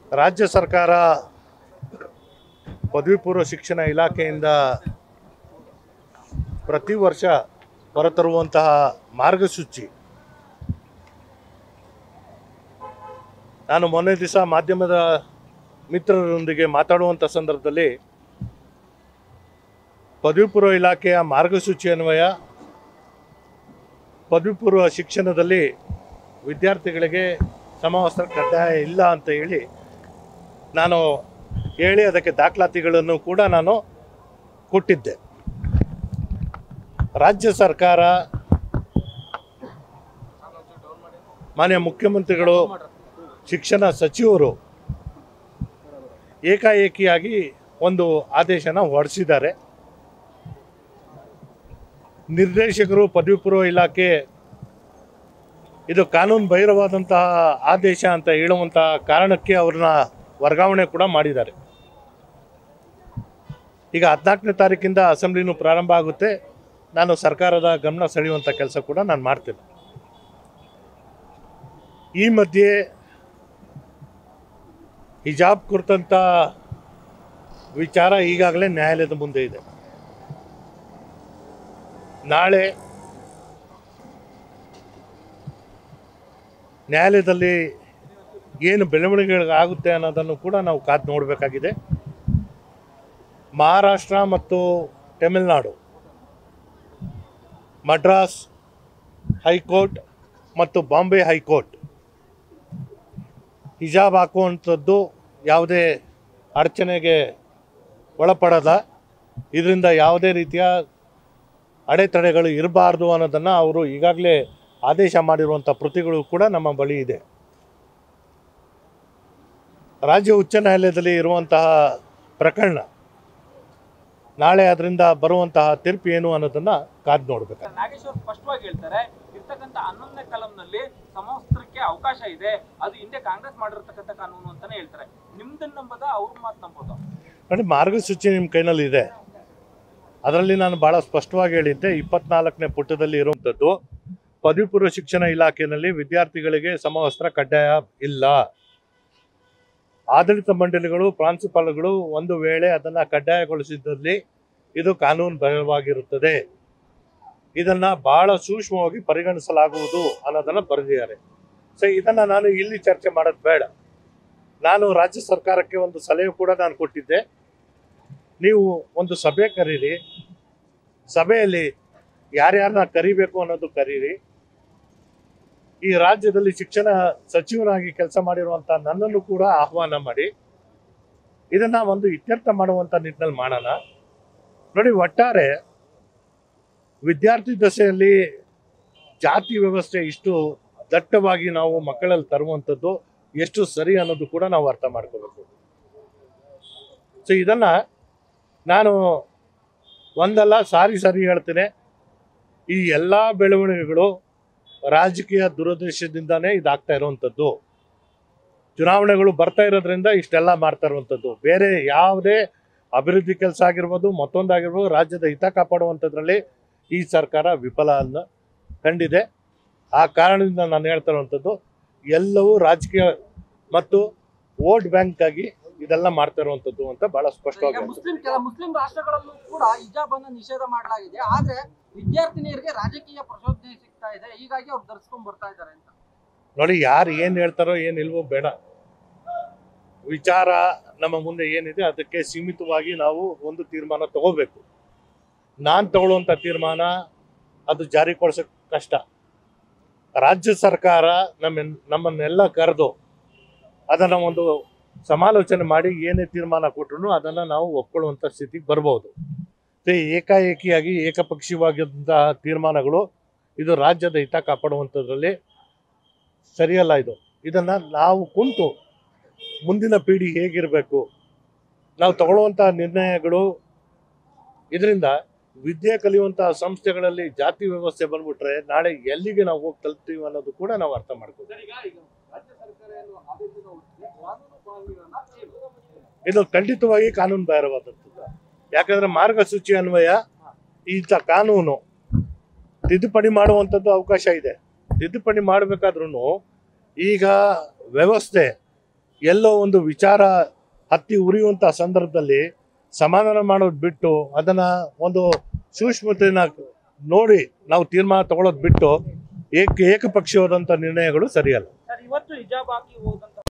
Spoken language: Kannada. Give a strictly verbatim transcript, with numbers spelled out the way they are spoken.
ರಾಜ್ಯ ಸರ್ಕಾರ ಪದವಿ ಪೂರ್ವ ಶಿಕ್ಷಣ ಇಲಾಖೆಯಿಂದ ಪ್ರತಿ ವರ್ಷ ಹೊರತರುವಂತಹ ಮಾರ್ಗಸೂಚಿ ನಾನು ಮೊನ್ನೆ ದಿವಸ ಮಾಧ್ಯಮದ ಮಿತ್ರರೊಂದಿಗೆ ಮಾತಾಡುವಂಥ ಸಂದರ್ಭದಲ್ಲಿ ಪದವಿ ಪೂರ್ವ ಇಲಾಖೆಯ ಮಾರ್ಗಸೂಚಿ ಅನ್ವಯ ಪದವಿ ಪೂರ್ವ ಶಿಕ್ಷಣದಲ್ಲಿ ವಿದ್ಯಾರ್ಥಿಗಳಿಗೆ ಸಮವಸ್ತ್ರ ಕಡ್ಡಾಯ ಇಲ್ಲ ಅಂತ ಹೇಳಿ ನಾನು ಹೇಳಿ ಅದಕ್ಕೆ ದಾಖಲಾತಿಗಳನ್ನು ಕೂಡ ನಾನು ಕೊಟ್ಟಿದ್ದೆ. ರಾಜ್ಯ ಸರ್ಕಾರ ಮಾನ್ಯ ಮುಖ್ಯಮಂತ್ರಿಗಳು ಶಿಕ್ಷಣ ಸಚಿವರು ಏಕಾಏಕಿಯಾಗಿ ಒಂದು ಆದೇಶನ ಹೊರಡಿಸಿದ್ದಾರೆ. ನಿರ್ದೇಶಕರು ಪದವಿ ಪೂರ್ವ ಇಲಾಖೆ ಇದು ಕಾನೂನು ಬಾಹಿರವಾದಂತಹ ಆದೇಶ ಅಂತ ಹೇಳುವಂತಹ ಕಾರಣಕ್ಕೆ ಅವ್ರನ್ನ ವರ್ಗಾವಣೆ ಕೂಡ ಮಾಡಿದ್ದಾರೆ. ಈಗ ಹದಿನಾಲ್ಕನೇ ತಾರೀಕಿಂದ ಅಸೆಂಬ್ಲಿನೂ ಪ್ರಾರಂಭ ಆಗುತ್ತೆ. ನಾನು ಸರ್ಕಾರದ ಗಮನ ಸೆಳೆಯುವಂಥ ಕೆಲಸ ಕೂಡ ನಾನು ಮಾಡ್ತೇನೆ. ಈ ಮಧ್ಯೆ ಹಿಜಾಬ್ ಕುರಿತಂಥ ವಿಚಾರ ಈಗಾಗಲೇ ನ್ಯಾಯಾಲಯದ ಮುಂದೆ ಇದೆ. ನಾಳೆ ನ್ಯಾಯಾಲಯದಲ್ಲಿ ಏನು ಬೆಳವಣಿಗೆಗಳಾಗುತ್ತೆ ಅನ್ನೋದನ್ನು ಕೂಡ ನಾವು ಕಾದು ನೋಡಬೇಕಾಗಿದೆ. ಮಹಾರಾಷ್ಟ್ರ ಮತ್ತು ತಮಿಳುನಾಡು, ಮಡ್ರಾಸ್ ಹೈಕೋರ್ಟ್ ಮತ್ತು ಬಾಂಬೆ ಹೈಕೋರ್ಟ್ ಹಿಜಾಬ್ ಹಾಕುವಂಥದ್ದು ಯಾವುದೇ ಅಡಚಣೆಗೆ ಒಳಪಡದ, ಇದರಿಂದ ಯಾವುದೇ ರೀತಿಯ ಅಡೆತಡೆಗಳು ಇರಬಾರ್ದು ಅನ್ನೋದನ್ನು ಅವರು ಈಗಾಗಲೇ ಆದೇಶ ಮಾಡಿರುವಂಥ ಪ್ರತಿಗಳು ಕೂಡ ನಮ್ಮ ಬಳಿ ಇದೆ. ರಾಜ್ಯ ಉಚ್ಚ ನ್ಯಾಯಾಲಯದಲ್ಲಿ ಇರುವಂತಹ ಪ್ರಕರಣ ನಾಳೆ ಅದರಿಂದ ಬರುವಂತಹ ತೀರ್ಪು ಏನು ಅನ್ನೋದನ್ನ ಕಾದು ನೋಡಬೇಕು. ನಾಗೇಶ್ವರ್ ಸ್ಪಷ್ಟವಾಗಿ ಹೇಳ್ತಾರೆ, ಇರ್ತಕ್ಕಂಥ ಹನ್ನೊಂದನೇ ಕಲಂನಲ್ಲಿ ಸಮವಸ್ತ್ರಕ್ಕೆ ಅವಕಾಶ ಇದೆ, ಅದು ಹಿಂದೆ ಕಾಂಗ್ರೆಸ್ ಮಾಡಿರ್ತಕ್ಕಂಥ ಕಾನೂನು ಅಂತಾನೆ ಹೇಳ್ತಾರೆ. ನಿಮ್ದನ್ನ ನಂಬೋದ ಅವ್ರ ಮಾತು ನಂಬೋದ? ನೋಡಿ, ಮಾರ್ಗಸೂಚಿ ನಿಮ್ಮ ಕೈನಲ್ಲಿ ಇದೆ. ಅದರಲ್ಲಿ ನಾನು ಭಾಳ ಸ್ಪಷ್ಟವಾಗಿ ಹೇಳಿದ್ದೆ, ಇಪ್ಪತ್ನಾಲ್ಕನೇ ಪುಟದಲ್ಲಿ ಇರುವಂಥದ್ದು ಪದವಿ ಪೂರ್ವ ಶಿಕ್ಷಣ ಇಲಾಖೆಯಲ್ಲಿ ವಿದ್ಯಾರ್ಥಿಗಳಿಗೆ ಸಮವಸ್ತ್ರ ಕಡ್ಡಾಯ ಇಲ್ಲ. ಆಡಳಿತ ಮಂಡಳಿಗಳು, ಪ್ರಾಂಶುಪಾಲಗಳು ಒಂದು ವೇಳೆ ಅದನ್ನು ಕಡ್ಡಾಯಗೊಳಿಸಿದ್ದಲ್ಲಿ ಇದು ಕಾನೂನು ಬಾಹಿರವಾಗಿರುತ್ತದೆ. ಇದನ್ನು ಬಹಳ ಸೂಕ್ಷ್ಮವಾಗಿ ಪರಿಗಣಿಸಲಾಗುವುದು ಅನ್ನೋದನ್ನು ಬರೆದಿದ್ದಾರೆ. ಸೊ ಇದನ್ನು ನಾನು ಇಲ್ಲಿ ಚರ್ಚೆ ಮಾಡೋದು ಬೇಡ. ನಾನು ರಾಜ್ಯ ಸರ್ಕಾರಕ್ಕೆ ಒಂದು ಸಲಹೆ ಕೂಡ ನಾನು ಕೊಟ್ಟಿದ್ದೆ. ನೀವು ಒಂದು ಸಭೆ ಕರೀರಿ, ಸಭೆಯಲ್ಲಿ ಯಾರ್ಯಾರನ್ನ ಕರಿಬೇಕು ಅನ್ನೋದು ಕರೀರಿ. ಈ ರಾಜ್ಯದಲ್ಲಿ ಶಿಕ್ಷಣ ಸಚಿವನಾಗಿ ಕೆಲಸ ಮಾಡಿರುವಂಥ ನನ್ನನ್ನು ಕೂಡ ಆಹ್ವಾನ ಮಾಡಿ ಇದನ್ನು ಒಂದು ಇತ್ಯರ್ಥ ಮಾಡುವಂಥ ನಿಟ್ಟಿನಲ್ಲಿ ಮಾಡೋಣ. ನೋಡಿ, ಒಟ್ಟಾರೆ ವಿದ್ಯಾರ್ಥಿ ದಶೆಯಲ್ಲಿ ಜಾತಿ ವ್ಯವಸ್ಥೆ ಇಷ್ಟು ದಟ್ಟವಾಗಿ ನಾವು ಮಕ್ಕಳಲ್ಲಿ ತರುವಂಥದ್ದು ಎಷ್ಟು ಸರಿ ಅನ್ನೋದು ಕೂಡ ನಾವು ಅರ್ಥ ಮಾಡ್ಕೋಬೇಕು. ಸೊ ಇದನ್ನು ನಾನು ಒಂದಲ್ಲ ಸಾರಿ ಸಾರಿ ಹೇಳ್ತೇನೆ, ಈ ಎಲ್ಲ ಬೆಳವಣಿಗೆಗಳು ರಾಜಕೀಯ ದುರುದ್ದೇಶದಿಂದಾನೇ ಇದಾಗ್ತಾ ಇರುವಂಥದ್ದು. ಚುನಾವಣೆಗಳು ಬರ್ತಾ ಇರೋದ್ರಿಂದ ಇಷ್ಟೆಲ್ಲ ಮಾಡ್ತಾ ಇರುವಂಥದ್ದು. ಬೇರೆ ಯಾವುದೇ ಅಭಿವೃದ್ಧಿ ಕೆಲಸ ಆಗಿರ್ಬೋದು, ಮತ್ತೊಂದಾಗಿರ್ಬೋದು, ರಾಜ್ಯದ ಹಿತ ಕಾಪಾಡುವಂಥದ್ರಲ್ಲಿ ಈ ಸರ್ಕಾರ ವಿಫಲ ಅನ್ನ ಕಂಡಿದೆ. ಆ ಕಾರಣದಿಂದ ನಾನು ಹೇಳ್ತಾ ಇರುವಂಥದ್ದು ಎಲ್ಲವೂ ರಾಜಕೀಯ ಮತ್ತು ವೋಟ್ ಬ್ಯಾಂಕ್ ಆಗಿ ಇದೆಲ್ಲ ಮಾಡ್ತಾ ಇರುವಂಥದ್ದು ಅಂತ ಬಹಳ ಸ್ಪಷ್ಟವಾಗಿ. ಮುಸ್ಲಿಂ ಕೆಲ ಮುಸ್ಲಿಂ ರಾಷ್ಟ್ರಗಳಲ್ಲೂ ಕೂಡ ಹಿಜಾಬ್ ಅನ್ನು ನಿಷೇಧ ಮಾಡಲಾಗಿದೆ, ಆದ್ರೆ ವಿದ್ಯಾರ್ಥಿನಿಯರಿಗೆ ರಾಜಕೀಯ ಪ್ರಚೋದನೆ ಸಿಗ್ತಾ ಇದೆ, ಹೀಗಾಗಿ ಅವ್ರು ಧರಿಸ್ಕೊಂಡ್ ಬರ್ತಾ ಇದ್ದಾರೆ ಅಂತ. ನೋಡಿ, ಯಾರು ಏನ್ ಹೇಳ್ತಾರೋ ಏನಿಲ್ವೋ ಬೇಡ, ವಿಚಾರ ನಮ್ಮ ಮುಂದೆ ಏನಿದೆ ಅದಕ್ಕೆ ಸೀಮಿತವಾಗಿ ನಾವು ಒಂದು ತೀರ್ಮಾನ ತಗೋಬೇಕು. ನಾನು ತಗೊಳ್ಳುವಂಥ ತೀರ್ಮಾನ ಅದು ಜಾರಿಗೊಳಿಸೋಕೆ ಕಷ್ಟ. ರಾಜ್ಯ ಸರ್ಕಾರ ನಮ್ಮ ನಮ್ಮನ್ನೆಲ್ಲ ಕರೆದು ಅದನ್ನು ಒಂದು ಸಮಾಲೋಚನೆ ಮಾಡಿ ಏನೇ ತೀರ್ಮಾನ ಕೊಟ್ಟರು ಅದನ್ನು ನಾವು ಒಪ್ಕೊಳ್ಳುವಂಥ ಸ್ಥಿತಿಗೆ ಬರ್ಬೋದು. ಏಕಾಏಕಿಯಾಗಿ ಏಕಪಕ್ಷೀಯವಾದಂತಹ ತೀರ್ಮಾನಗಳು ಇದು ರಾಜ್ಯದ ಹಿತ ಕಾಪಾಡುವಂಥದ್ರಲ್ಲಿ ಸರಿಯಲ್ಲ. ಇದು ಇದನ್ನು ನಾವು ಕುಂತು ಮುಂದಿನ ಪೀಳಿ ಹೇಗಿರಬೇಕು, ನಾವು ತಗೊಳ್ಳುವಂಥ ನಿರ್ಣಯಗಳು, ಇದರಿಂದ ವಿದ್ಯೆ ಕಲಿಯುವಂತಹ ಸಂಸ್ಥೆಗಳಲ್ಲಿ ಜಾತಿ ವ್ಯವಸ್ಥೆ ಬಂದ್ಬಿಟ್ರೆ ನಾಳೆ ಎಲ್ಲಿಗೆ ನಾವು ಹೋಗಿ ತಲುಪ್ತೀವಿ ಅನ್ನೋದು ಕೂಡ ನಾವು ಅರ್ಥ ಮಾಡ್ಕೋಬೇಕು. ಇದು ಖಂಡಿತವಾಗಿ ಕಾನೂನು ಬಾಹಿರವಾದದ್ದು. ಯಾಕಂದ್ರೆ ಮಾರ್ಗಸೂಚಿ ಅನ್ವಯ ಇಂಥ ಕಾನೂನು ತಿದ್ದುಪಡಿ ಮಾಡುವಂಥದ್ದು ಅವಕಾಶ ಇದೆ. ತಿದ್ದುಪಡಿ ಮಾಡಬೇಕಾದ್ರೂ ಈಗ ವ್ಯವಸ್ಥೆ ಎಲ್ಲೋ ಒಂದು ವಿಚಾರ ಹತ್ತಿ ಉರಿಯುವಂಥ ಸಂದರ್ಭದಲ್ಲಿ ಸಮಾಧಾನ ಮಾಡೋದು ಬಿಟ್ಟು ಅದನ್ನ ಒಂದು ಸೂಕ್ಷ್ಮತೆಯನ್ನ ನೋಡಿ ನಾವು ತೀರ್ಮಾನ ತಗೊಳ್ಳೋದು ಬಿಟ್ಟು ಏಕ ಏಕಪಕ್ಷೀಯವಾದಂಥ ನಿರ್ಣಯಗಳು ಸರಿಯಲ್ಲ. ಸರ್, ಇವತ್ತು ಹಿಜಾಬ್ ಹಾಕಿ ಹೋದಂತ